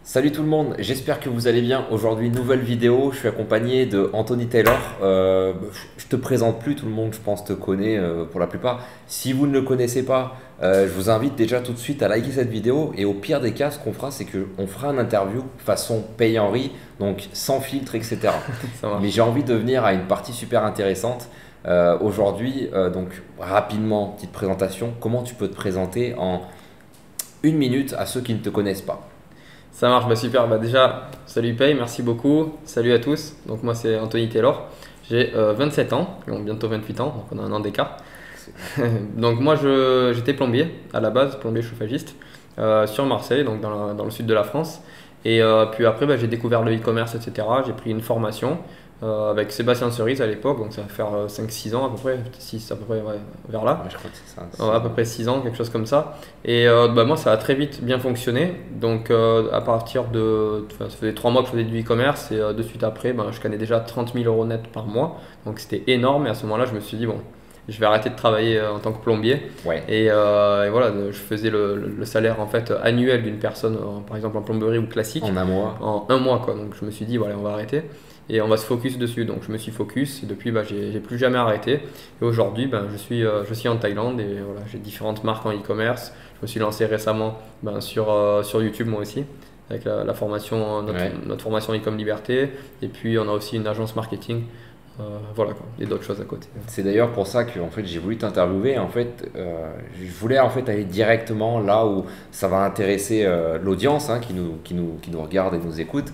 Salut tout le monde, j'espère que vous allez bien. Aujourd'hui, nouvelle vidéo. Je suis accompagné de Anthony Taylor. Je te présente plus, tout le monde, je pense, te connaît pour la plupart. Si vous ne le connaissez pas, je vous invite déjà tout de suite à liker cette vidéo. Et au pire des cas, ce qu'on fera, c'est qu'on fera une interview façon Paye Henry, donc sans filtre, etc. Ça marche. Mais j'ai envie de venir à une partie super intéressante. Aujourd'hui, donc rapidement, petite présentation. Comment tu peux te présenter en une minute à ceux qui ne te connaissent pas? Ça marche, super. Déjà, salut Paye, merci beaucoup. Salut à tous. Donc moi c'est Anthony Taylor. J'ai 27 ans, donc bientôt 28 ans, donc on a un an d'écart. Donc moi j'étais plombier à la base, plombier chauffagiste sur Marseille, donc dans le sud de la France. Et puis après j'ai découvert le e-commerce, etc. J'ai pris une formation avec Sébastien Cerise à l'époque, donc ça va faire 5-6 ans à peu près, 6 à peu près, ouais, vers là. Ouais, je crois que c'est ça. Ouais, à peu près 6 ans, quelque chose comme ça. Et moi, ça a très vite bien fonctionné. Donc, à partir de. Enfin, ça faisait 3 mois que je faisais du e-commerce et de suite après, je gagnais déjà 30 000 euros net par mois. Donc, c'était énorme. Et à ce moment-là, je me suis dit, bon, je vais arrêter de travailler en tant que plombier. Ouais. Et voilà, je faisais le salaire en fait annuel d'une personne, par exemple en plomberie ou classique, En un mois. en un mois, quoi. Donc, je me suis dit, voilà, on va arrêter. Et on va se focus dessus. Donc je me suis focus et depuis j'ai plus jamais arrêté. Et aujourd'hui je suis en Thaïlande et voilà, j'ai différentes marques en e-commerce. Je me suis lancé récemment sur YouTube moi aussi avec la formation, notre formation e-com liberté. Et puis on a aussi une agence marketing. Voilà quoi, et d'autres choses à côté. C'est d'ailleurs pour ça que en fait, j'ai voulu t'interviewer. En fait, je voulais en fait aller directement là où ça va intéresser l'audience hein, qui nous regarde et nous écoute.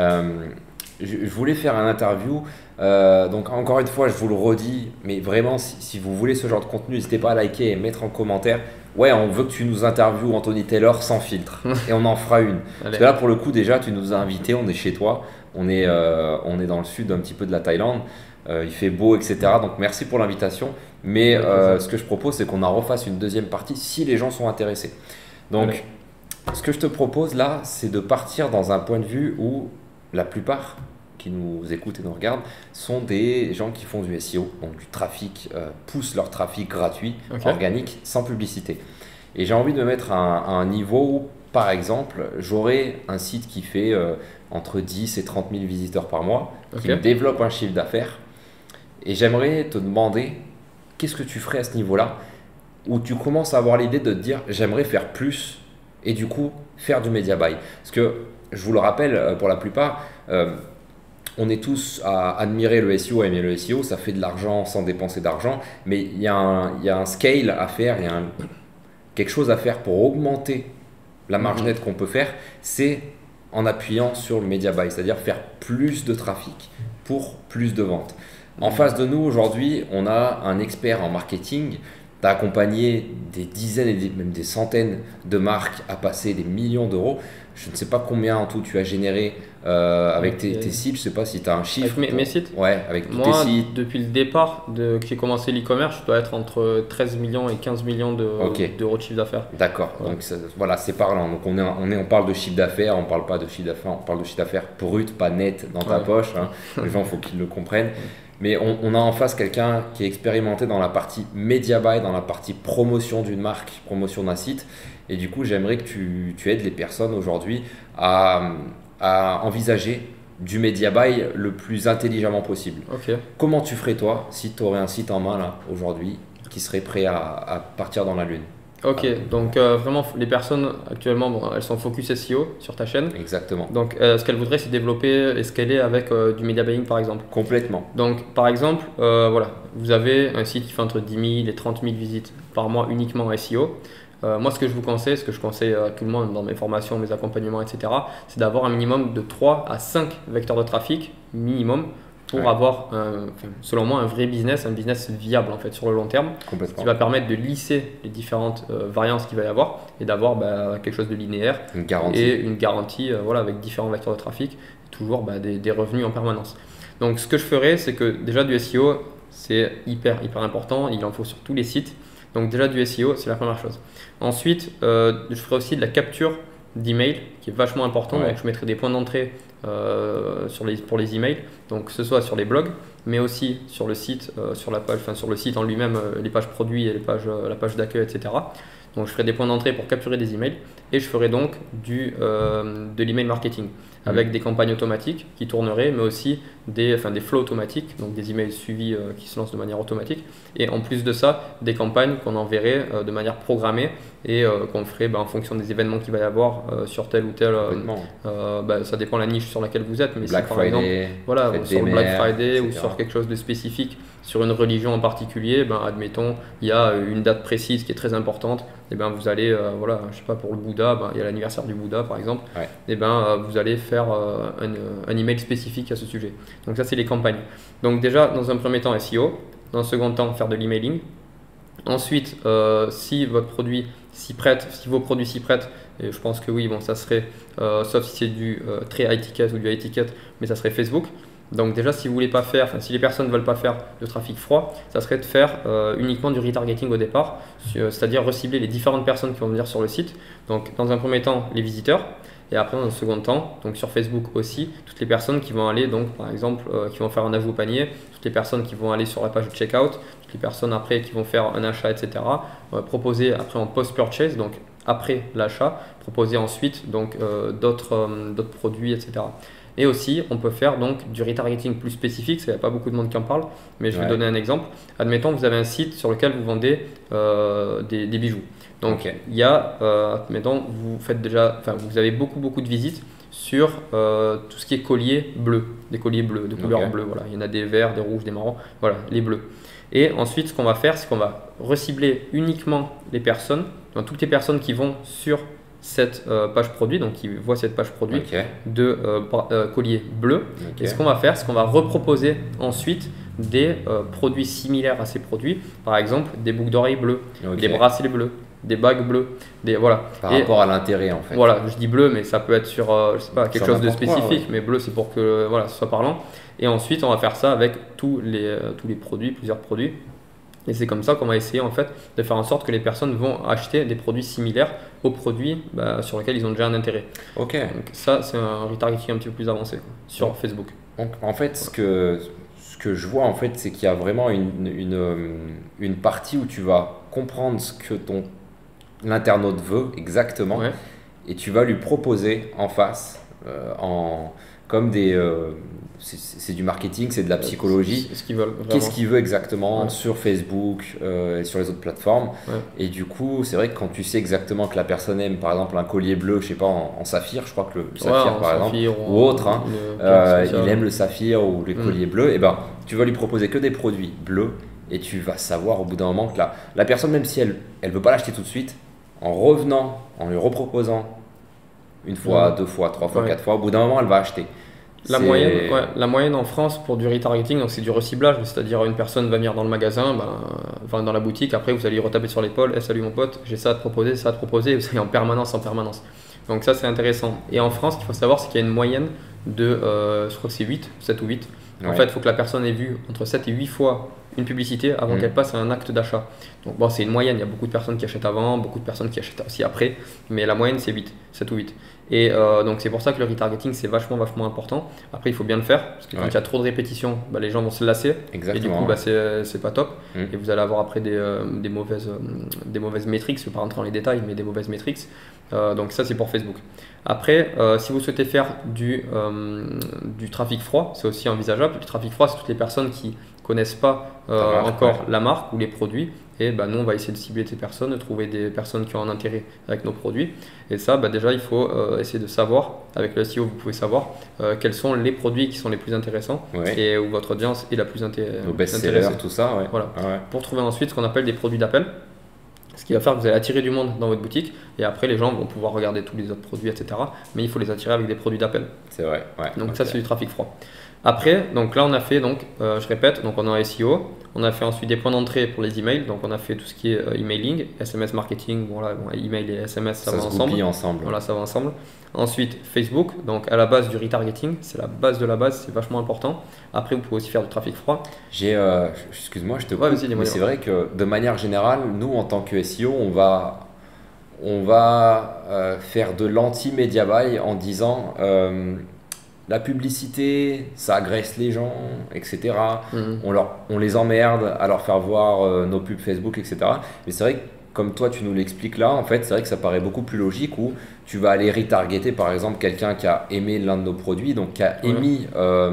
Je voulais faire une interview, donc encore une fois je vous le redis, mais vraiment si vous voulez ce genre de contenu, n'hésitez pas à liker et mettre en commentaire. Ouais, on veut que tu nous interviewes Anthony Taylor sans filtre et on en fera une. Parce que là pour le coup déjà tu nous as invités, on est chez toi, on est dans le sud un petit peu de la Thaïlande, il fait beau etc. Donc merci pour l'invitation, mais ce que je propose c'est qu'on en refasse une deuxième partie si les gens sont intéressés. Donc ce que je te propose là c'est de partir dans un point de vue où la plupart qui nous écoutent et nous regardent sont des gens qui font du SEO, donc du trafic, poussent leur trafic gratuit, organique, sans publicité. Et j'ai envie de me mettre à un niveau où, par exemple, j'aurai un site qui fait entre 10 et 30 000 visiteurs par mois, qui me développe un chiffre d'affaires. Et j'aimerais te demander, qu'est-ce que tu ferais à ce niveau-là, où tu commences à avoir l'idée de te dire, j'aimerais faire plus, et du coup, faire du media buy. Parce que, je vous le rappelle, pour la plupart, on est tous à admirer le SEO, à aimer le SEO, ça fait de l'argent sans dépenser d'argent, mais il y a un scale à faire, il y a quelque chose à faire pour augmenter la marge nette qu'on peut faire, c'est en appuyant sur le media buy, c'est-à-dire faire plus de trafic pour plus de ventes. En face de nous aujourd'hui, on a un expert en marketing, tu as accompagné des dizaines et même des centaines de marques à passer des millions d'euros. Je ne sais pas combien en tout tu as généré avec tes sites, je ne sais pas si tu as un chiffre. Avec mes sites? Ouais, avec tous tes Moi, sites. depuis le départ que j'ai commencé l'e-commerce, je dois être entre 13 millions et 15 millions d'euros de chiffre d'affaires. D'accord, donc voilà, c'est parlant. Donc on parle de chiffre d'affaires, on ne parle pas de chiffre d'affaires, on parle de chiffre d'affaires brut, pas net dans ta poche. Hein. Les gens, il faut qu'ils le comprennent. Mais on a en face quelqu'un qui est expérimenté dans la partie media buy, dans la partie promotion d'une marque, promotion d'un site. Et du coup, j'aimerais que tu aides les personnes aujourd'hui à envisager du media buy le plus intelligemment possible. Comment tu ferais toi si tu aurais un site en main là aujourd'hui qui serait prêt à partir dans la lune? Donc vraiment les personnes actuellement elles sont focus SEO sur ta chaîne. Exactement. Donc ce qu'elles voudraient c'est développer et scaler avec du media buying par exemple. Complètement. Donc par exemple voilà, vous avez un site qui fait entre 10 000 et 30 000 visites par mois uniquement en SEO. Moi ce que je vous conseille, ce que je conseille à tout le monde dans mes formations, mes accompagnements etc. c'est d'avoir un minimum de 3 à 5 vecteurs de trafic minimum pour avoir, selon moi, un vrai business, un business viable en fait sur le long terme, qui va permettre de lisser les différentes variances qu'il va y avoir et d'avoir quelque chose de linéaire et une garantie voilà, avec différents vecteurs de trafic, toujours des revenus en permanence. Donc ce que je ferais, c'est que déjà du SEO, c'est hyper important, il en faut sur tous les sites. Donc déjà du SEO, c'est la première chose. Ensuite, je ferai aussi de la capture d'email qui est vachement important. Donc je mettrai des points d'entrée pour les emails, donc que ce soit sur les blogs, mais aussi sur le site, sur la page, sur le site en lui-même, les pages produits et la page d'accueil, etc. Donc je ferai des points d'entrée pour capturer des emails. et je ferai donc de l'email marketing avec des campagnes automatiques qui tourneraient, mais aussi des flows automatiques, donc des emails suivis qui se lancent de manière automatique. Et en plus de ça, des campagnes qu'on enverrait de manière programmée et qu'on ferait en fonction des événements qu'il va y avoir sur tel ou tel. Ça dépend de la niche sur laquelle vous êtes, mais Black si par Friday, exemple, voilà, sur le Black Friday etc. ou sur quelque chose de spécifique, sur une religion en particulier, admettons, il y a une date précise qui est très importante, et vous allez, je sais pas, pour le Bouddha, il y a l'anniversaire du Bouddha par exemple, et vous allez faire un email spécifique à ce sujet. Donc ça, c'est les campagnes. Donc déjà, dans un premier temps, SEO, dans un second temps, faire de l'emailing. Ensuite, si votre produit s'y prête, si vos produits s'y prêtent, et je pense que oui, ça serait, sauf si c'est du très high ticket ou du high ticket, mais ça serait Facebook. Donc déjà, si vous voulez pas faire, si les personnes ne veulent pas faire de trafic froid, ça serait de faire uniquement du retargeting au départ, c'est-à-dire recibler les différentes personnes qui vont venir sur le site. Donc dans un premier temps, les visiteurs, et après dans un second temps, donc sur Facebook aussi, toutes les personnes qui vont aller, donc par exemple, qui vont faire un ajout au panier, toutes les personnes qui vont aller sur la page de checkout, toutes les personnes après qui vont faire un achat, etc. On va proposer après en post-purchase, donc après l'achat, proposer ensuite donc d'autres produits, etc. Et aussi, on peut faire donc du retargeting plus spécifique, il n'y a pas beaucoup de monde qui en parle, mais je vais donner un exemple. Admettons, vous avez un site sur lequel vous vendez des bijoux. Donc, il y a, admettons, vous avez beaucoup de visites sur tout ce qui est collier bleu, des colliers bleus, de couleur bleue. Voilà. Il y en a des verts, des rouges, des marrons, voilà, les bleus. Et ensuite, ce qu'on va faire, c'est qu'on va recibler uniquement les personnes, donc toutes les personnes qui vont sur cette page produit, donc qui voit cette page produit de collier bleu. Et ce qu'on va faire, c'est qu'on va reproposer ensuite des produits similaires à ces produits, par exemple des boucles d'oreilles bleues, des bracelets bleus, des bagues bleues, par rapport à l'intérêt en fait. Voilà, je dis bleu, mais ça peut être sur je sais pas, quelque chose de spécifique, mais bleu c'est pour que ce soit parlant. Et ensuite, on va faire ça avec tous les produits, plusieurs produits. Et c'est comme ça qu'on va essayer en fait de faire en sorte que les personnes vont acheter des produits similaires aux produits sur lesquels ils ont déjà un intérêt. Donc ça, c'est un retargeting un petit peu plus avancé sur Facebook. Donc en fait, ce que je vois en fait, c'est qu'il y a vraiment une partie où tu vas comprendre ce que l'internaute veut exactement, et tu vas lui proposer en face comme c'est du marketing, c'est de la psychologie. Qu'est-ce qu'il veut exactement sur Facebook et sur les autres plateformes. Et du coup, c'est vrai que quand tu sais exactement que la personne aime par exemple un collier bleu, je sais pas, en saphir, je crois que le saphir par exemple, ou autre, il aime le saphir ou les colliers bleus, et tu vas lui proposer que des produits bleus, et tu vas savoir au bout d'un moment que la personne, même si elle veut pas l'acheter tout de suite, en revenant, en lui reproposant une fois, deux fois, trois fois, quatre fois, au bout d'un moment elle va acheter. La moyenne en France pour du retargeting, donc c'est du reciblage, c'est-à-dire une personne va venir dans le magasin, dans la boutique, après vous allez lui retaper sur l'épaule, salut mon pote, j'ai ça à te proposer, vous allez en permanence. Donc ça c'est intéressant. Et en France, ce qu'il faut savoir, c'est qu'il y a une moyenne de, je crois que c'est 7 ou 8. En fait, il faut que la personne ait vu entre 7 et 8 fois une publicité avant qu'elle passe à un acte d'achat. Donc c'est une moyenne, il y a beaucoup de personnes qui achètent avant, beaucoup de personnes qui achètent aussi après, mais la moyenne c'est 7 ou 8. Et donc c'est pour ça que le retargeting c'est vachement important. Après il faut bien le faire, parce que quand il y a trop de répétitions, les gens vont se lasser. Exactement. Et du coup c'est pas top. Et vous allez avoir après des mauvaises métriques, je ne vais pas rentrer dans les détails, mais des mauvaises métriques. Donc ça c'est pour Facebook. Après, si vous souhaitez faire du trafic froid, c'est aussi envisageable. Le trafic froid, c'est toutes les personnes qui connaissent pas encore la marque ou les produits. Et nous, on va essayer de cibler ces personnes, de trouver des personnes qui ont un intérêt avec nos produits. Et ça, déjà, il faut essayer de savoir, avec le SEO, vous pouvez savoir quels sont les produits qui sont les plus intéressants et où votre audience est la plus intéressée. Nos best-sellers, tout ça. Voilà. Pour trouver ensuite ce qu'on appelle des produits d'appel. Ce qui va faire que vous allez attirer du monde dans votre boutique, et après les gens vont pouvoir regarder tous les autres produits, etc. Mais il faut les attirer avec des produits d'appel. C'est vrai. Donc ça, c'est du trafic froid. Après, donc là on a fait, je répète, donc on a SEO, on a fait ensuite des points d'entrée pour les emails, donc on a fait tout ce qui est emailing, SMS marketing, email et SMS ça va ensemble. Voilà, ça va ensemble. Ensuite Facebook, donc à la base du retargeting, c'est la base de la base, c'est vachement important. Après vous pouvez aussi faire du trafic froid. Excuse-moi, je te coupe, mais c'est vrai que de manière générale, nous en tant que SEO, on va faire de l'anti-media buy en disant la publicité, ça agresse les gens, etc. On les emmerde à leur faire voir nos pubs Facebook, etc. Mais c'est vrai que comme toi tu nous l'expliques là, en fait, c'est vrai que ça paraît beaucoup plus logique où tu vas aller retargeter par exemple quelqu'un qui a aimé l'un de nos produits, donc qui a émis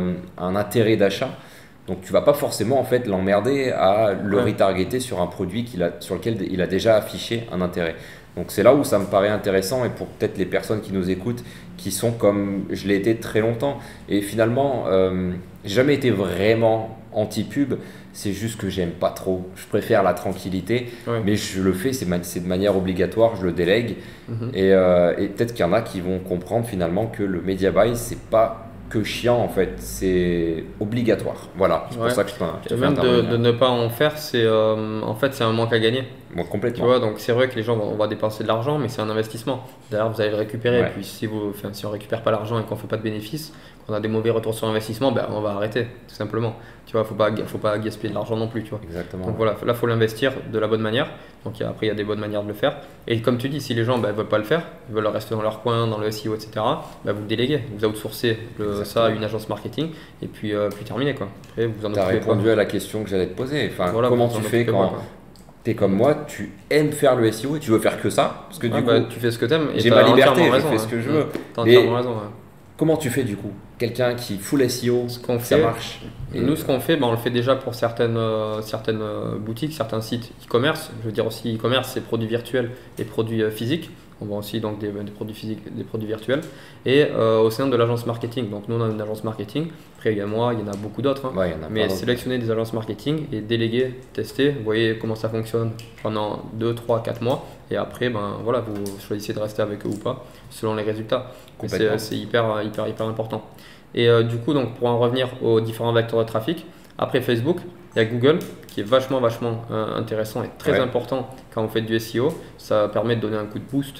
un intérêt d'achat. Donc tu vas pas forcément en fait l'emmerder à le retargeter sur un produit sur lequel il a déjà affiché un intérêt. Donc c'est là où ça me paraît intéressant et pour peut-être les personnes qui nous écoutent qui sont comme je l'ai été très longtemps. Et finalement, j'ai jamais été vraiment anti-pub, c'est juste que j'aime pas trop. Je préfère la tranquillité, mais je le fais, c'est de manière obligatoire, je le délègue. Et peut-être qu'il y en a qui vont comprendre finalement que le media buy, c'est pas que chiant en fait, c'est obligatoire. Voilà, c'est pour ça que je te fais même intervenir. de ne pas en faire, c'est en fait c'est un manque à gagner. Moi, complètement. Tu vois, donc c'est vrai que les gens on va dépenser de l'argent, mais c'est un investissement. D'ailleurs, vous allez le récupérer. Et puis si on récupère pas l'argent et qu'on fait pas de bénéfices, qu'on a des mauvais retours sur investissement, ben, on va arrêter tout simplement. Tu vois, faut pas gaspiller de l'argent non plus. Tu vois. Exactement. Donc voilà, là faut l'investir de la bonne manière. Donc après il y a des bonnes manières de le faire. Et comme tu dis, si les gens veulent pas le faire, ils veulent rester dans leur coin, dans le SEO, etc. Ben, vous le déléguez, vous outsourcez ça à une agence marketing et puis terminé quoi. Après vous en occupez. Tu as répondu à la question que j'allais te poser. Enfin, voilà, comment tu fais quand tu es comme moi, tu aimes faire le SEO et tu veux faire que ça parce que du coup, tu fais ce que tu aimes. J'ai ma liberté, je fais ce que je veux. Tu as entièrement raison. Comment tu fais du coup? Quelqu'un qui full SEO, ça marche. Et nous, ce qu'on fait, on le fait déjà pour certaines boutiques, certains sites e-commerce. Je veux dire aussi e-commerce, c'est produits virtuels et produits physiques. On vend aussi donc des produits physiques, des produits virtuels. Et au sein de l'agence marketing. Donc nous, on a une agence marketing. Après, il y a moi, il y en a beaucoup d'autres. Mais sélectionner des agences marketing et déléguer, tester, vous voyez comment ça fonctionne pendant 2, 3, 4 mois. Et après, voilà, vous choisissez de rester avec eux ou pas, selon les résultats. C'est hyper important. Et du coup, donc, pour en revenir aux différents vecteurs de trafic, après Facebook, il y a Google qui est vachement intéressant et très important quand vous faites du SEO. Ça permet de donner un coup de boost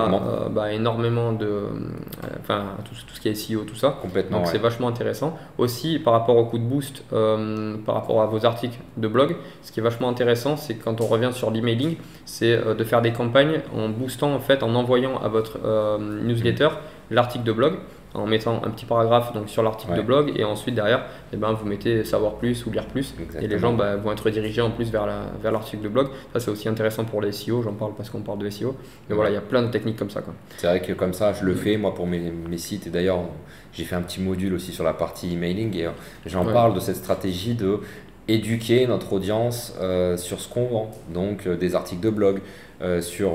à énormément tout ce qui est SEO, tout ça. Donc c'est vachement intéressant. Aussi, par rapport au coup de boost, par rapport à vos articles de blog, ce qui est vachement intéressant, c'est que quand on revient sur l'emailing, c'est de faire des campagnes en boostant, en fait, en envoyant à votre newsletter l'article de blog, en mettant un petit paragraphe donc, sur l'article de blog et ensuite derrière vous mettez savoir plus ou lire plus. Exactement. Et les gens vont être redirigés en plus vers l'article de blog. Ça c'est aussi intéressant pour les SEO, j'en parle parce qu'on parle de SEO. Mais voilà, il y a plein de techniques comme ça. C'est vrai que comme ça je le fais moi pour mes sites et d'ailleurs j'ai fait un petit module aussi sur la partie emailing et j'en parle de cette stratégie de éduquer notre audience sur ce qu'on vend. Donc des articles de blog, sur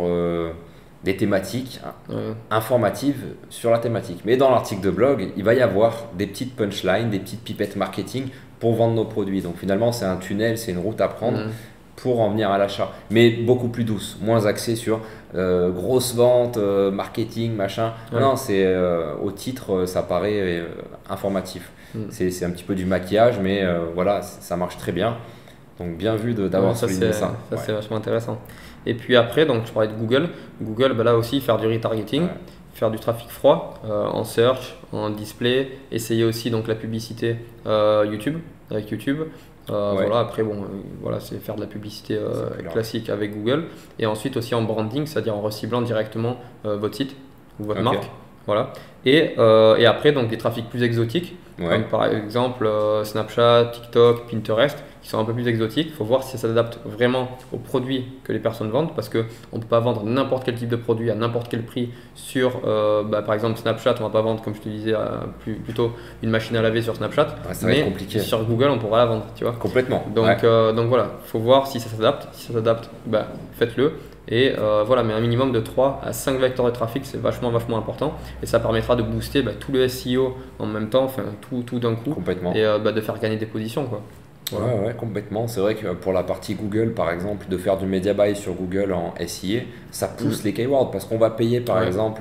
des thématiques informatives sur la thématique. Mais dans l'article de blog, il va y avoir des petites punchlines, des petites pipettes marketing pour vendre nos produits. Donc finalement, c'est un tunnel, c'est une route à prendre pour en venir à l'achat. Mais beaucoup plus douce, moins axée sur grosse vente, marketing, machin. Non, c'est au titre, ça paraît informatif. C'est un petit peu du maquillage, mais voilà, ça marche très bien. Donc bien vu d'avoir souligné ça. Ça c'est vachement intéressant. Et puis après, donc je parlais de Google. Google, là aussi, faire du retargeting, faire du trafic froid en search, en display, essayer aussi donc la publicité YouTube, avec YouTube. Voilà, après, c'est faire de la publicité classique avec Google. Et ensuite aussi en branding, c'est-à-dire en reciblant directement votre site ou votre marque. Voilà. Et après, donc des trafics plus exotiques, comme par exemple Snapchat, TikTok, Pinterest, qui sont un peu plus exotiques. Il faut voir si ça s'adapte vraiment aux produits que les personnes vendent, parce qu'on ne peut pas vendre n'importe quel type de produit à n'importe quel prix sur, par exemple, Snapchat. On ne va pas vendre, comme je te disais, plutôt une machine à laver sur Snapchat, mais sur Google, on pourra la vendre, tu vois. Complètement. Donc voilà, il faut voir si ça s'adapte. Si ça s'adapte, faites-le. Et voilà, mais un minimum de 3 à 5 vecteurs de trafic, c'est vachement important. Et ça permettra de booster tout le SEO en même temps, enfin tout d'un coup. Complètement. Et de faire gagner des positions, quoi. Voilà. Ouais, complètement. C'est vrai que pour la partie Google, par exemple, de faire du media buy sur Google en SEA, ça pousse les keywords parce qu'on va payer, par exemple,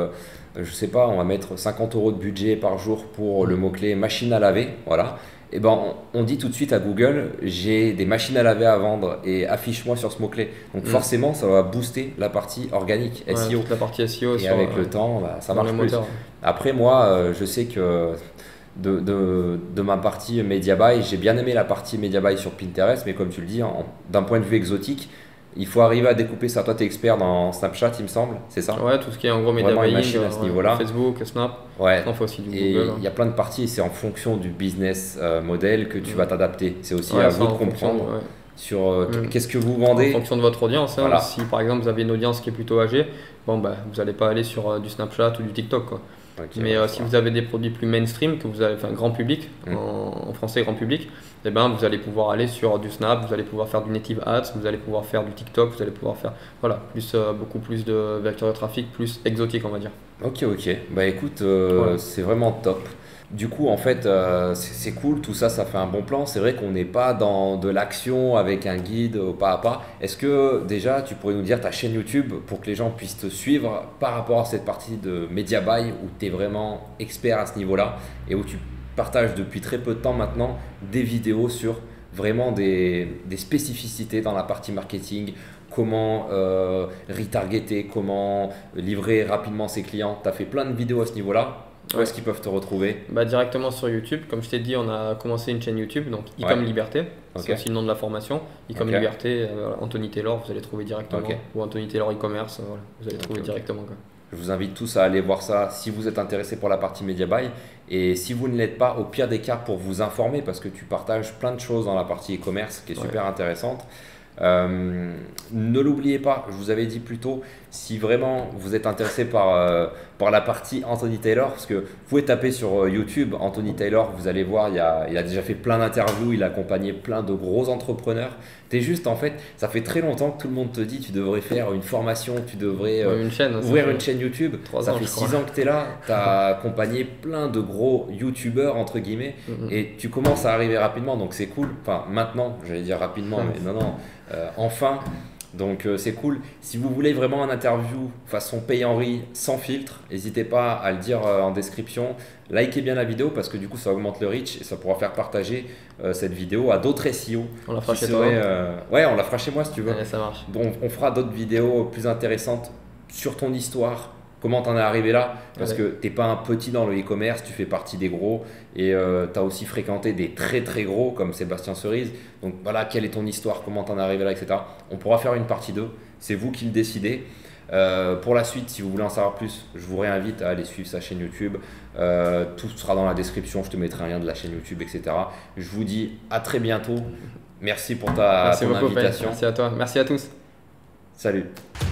je sais pas, on va mettre 50 € de budget par jour pour le mot-clé machine à laver. Voilà. Et on dit tout de suite à Google, j'ai des machines à laver à vendre et affiche-moi sur ce mot-clé. Donc forcément, ça va booster la partie organique SEO. Toute la partie SEO. Et avec le temps, ça marche plus. Après, moi, je sais que de ma partie Media Buy, j'ai bien aimé la partie Media Buy sur Pinterest, mais comme tu le dis, d'un point de vue exotique, il faut arriver à découper ça. Toi, tu es expert dans Snapchat, il me semble, c'est ça? Ouais, tout ce qui est en gros Media Buying, à ce niveau-là. Facebook, Snap, on fait aussi du et Google. Il y a plein de parties, c'est en fonction du business model que tu vas t'adapter. C'est aussi à vous de comprendre sur qu'est-ce que vous vendez. En fonction de votre audience. Hein. Voilà. Si par exemple vous avez une audience qui est plutôt âgée, bon, bah, vous n'allez pas aller sur du Snapchat ou du TikTok, quoi. Ok, Mais ouais, si vous avez des produits plus mainstream, que vous avez, enfin grand public, en français grand public, eh ben, vous allez pouvoir aller sur du Snap, vous allez pouvoir faire du native ads, vous allez pouvoir faire du TikTok, vous allez pouvoir faire voilà, beaucoup plus de vecteurs de trafic, plus exotique on va dire. Ok, ok. Bah écoute, Voilà. c'est vraiment top. Du coup, en fait, c'est cool, tout ça, ça fait un bon plan. C'est vrai qu'on n'est pas dans de l'action avec un guide au pas à pas. Est-ce que déjà, tu pourrais nous dire ta chaîne YouTube pour que les gens puissent te suivre par rapport à cette partie de Media Buy où tu es vraiment expert à ce niveau-là et où tu partages depuis très peu de temps maintenant des vidéos sur vraiment des spécificités dans la partie marketing, comment retargeter, comment livrer rapidement ses clients. Tu as fait plein de vidéos à ce niveau-là. Où Ouais. est-ce qu'ils peuvent te retrouver? Bah, directement sur YouTube, comme je t'ai dit, on a commencé une chaîne YouTube, donc Ecom Ouais. Liberté, c'est Ok. aussi le nom de la formation. Ecom Ok. Liberté, voilà, Anthony Taylor, vous allez trouver directement, Ok. ou Anthony Taylor e-commerce, voilà, vous allez Ok, trouver ok. directement, quoi. Je vous invite tous à aller voir ça si vous êtes intéressé pour la partie Media Buy. Et si vous ne l'êtes pas, au pire des cas, pour vous informer, parce que tu partages plein de choses dans la partie e-commerce qui est Ouais. super intéressante. Ne l'oubliez pas, je vous avais dit plus tôt, si vraiment vous êtes intéressé par la partie Anthony Taylor, parce que vous pouvez taper sur YouTube Anthony Taylor, vous allez voir, il a déjà fait plein d'interviews, il a accompagné plein de gros entrepreneurs. T'es juste, en fait, ça fait très longtemps que tout le monde te dit tu devrais faire une formation, tu devrais Une chaîne, ça ouvrir fait une chaîne YouTube. 3 Ça ans, fait je crois. 6 ans que tu es là, tu as accompagné plein de gros YouTubeurs, entre guillemets, et tu commences à arriver rapidement, donc c'est cool. Enfin, maintenant, j'allais dire rapidement, mais non, enfin. Donc c'est cool. Si vous voulez vraiment un interview façon Paye Henry sans filtre, n'hésitez pas à le dire en description. Likez bien la vidéo parce que du coup ça augmente le reach et ça pourra faire partager cette vidéo à d'autres SEO. On la fera qui chez toi. seraient, ouais, on la fera chez moi si tu veux. Ouais, ça marche. Donc on fera d'autres vidéos plus intéressantes sur ton histoire, comment t'en es arrivé là, parce Ouais. que t'es pas un petit dans le e-commerce, tu fais partie des gros et tu as aussi fréquenté des très très gros comme Sébastien Cerise. Donc voilà, quelle est ton histoire, comment t'en es arrivé là, etc. On pourra faire une partie 2, c'est vous qui le décidez. Pour la suite, si vous voulez en savoir plus, je vous réinvite à aller suivre sa chaîne YouTube. Tout sera dans la description, je te mettrai un lien de la chaîne YouTube, etc. Je vous dis à très bientôt. Merci pour Merci ton beaucoup, Payne. invitation. Merci à toi. Merci à tous. Salut.